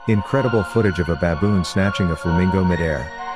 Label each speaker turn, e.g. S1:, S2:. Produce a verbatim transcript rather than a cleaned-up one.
S1: Incredible footage of a baboon snatching a flamingo midair.